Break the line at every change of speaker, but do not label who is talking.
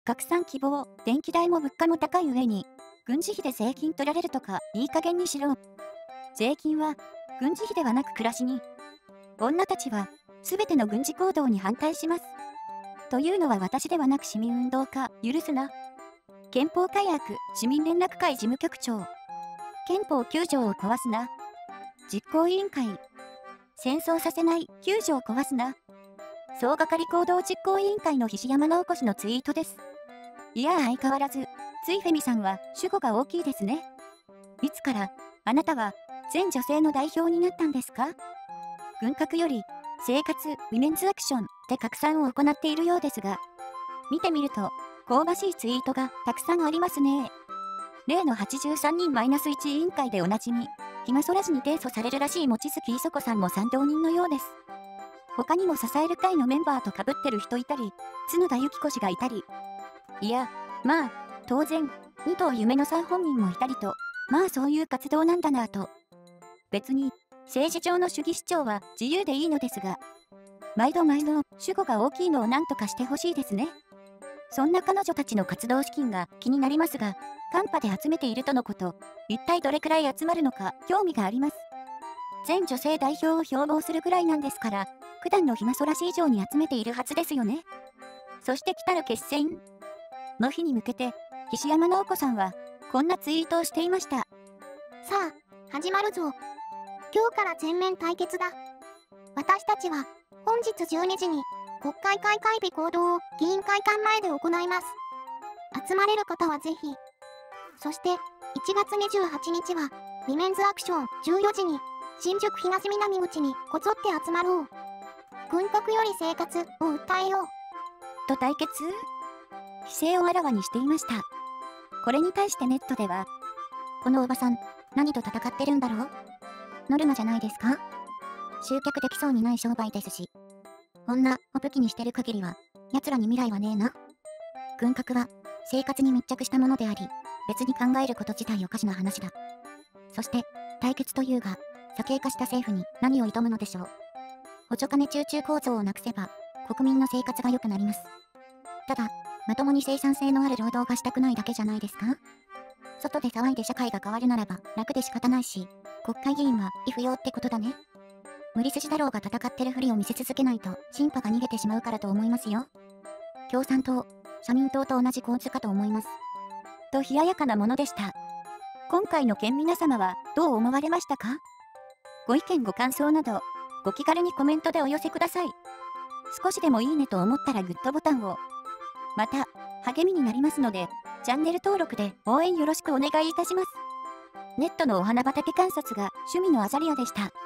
拡散希望、電気代も物価も高い上に、軍事費で税金取られるとか、いい加減にしろ。税金は、軍事費ではなく暮らしに。女たちは、すべての軍事行動に反対します。というのは私ではなく市民運動家、許すな。憲法改悪、市民連絡会事務局長。憲法9条を壊すな。実行委員会。戦争させない9条壊すな。総がかり行動実行委員会の菱山直子氏のツイートです。いや相変わらず、ついフェミさんは主語が大きいですね。いつから、あなたは全女性の代表になったんですか？軍拡より、生活、ウィメンズアクションで拡散を行っているようですが、見てみると、香ばしいツイートがたくさんありますね。例の83人 -1 委員会でおなじみ、暇そらじに提訴されるらしい望月磯子さんも賛同人のようです。他にも支える会のメンバーと被ってる人いたり、角田由紀子氏がいたり、いや、まあ、当然、二頭夢のさん本人もいたりと、まあそういう活動なんだなぁと。別に、政治上の主義主張は自由でいいのですが、毎度主語が大きいのを何とかしてほしいですね。そんな彼女たちの活動資金が気になりますが、カンパで集めているとのこと、一体どれくらい集まるのか興味があります。全女性代表を標榜するぐらいなんですから、普段の暇そらし以上に集めているはずですよね。そして来たる決戦の日に向けて、菱山直子さんは、こんなツイートをしていました。
さあ、始まるぞ。今日から全面対決だ。私たちは、本日12時に、国会開会日行動を議員会館前で行います。集まれる方はぜひ。そして、1月28日は、ウィメンズアクション14時に、新宿東南口にこぞって集まろう。軍拡より生活を訴えよう。
と対決？非正をあらわにしていました。これに対してネットでは、このおばさん、何と戦ってるんだろう？ノルマじゃないですか？集客できそうにない商売ですし。女を武器にしてる限りは、奴らに未来はねえな。軍拡は、生活に密着したものであり、別に考えること自体おかしな話だ。そして、対決というが、左傾化した政府に何を挑むのでしょう。補助金集中構造をなくせば、国民の生活が良くなります。ただ、まともに生産性のある労働がしたくないだけじゃないですか？外で騒いで社会が変わるならば楽で仕方ないし、国会議員は不要ってことだね。無理筋だろうが戦ってるふりを見せ続けないと、審判が逃げてしまうからと思いますよ。共産党、社民党と同じ構図かと思います。と冷ややかなものでした。今回の件皆様はどう思われましたか？ご意見ご感想など、ご気軽にコメントでお寄せください。少しでもいいねと思ったらグッドボタンを。また、励みになりますので、チャンネル登録で応援よろしくお願いいたします。ネットのお花畑観察が趣味のアザリアでした。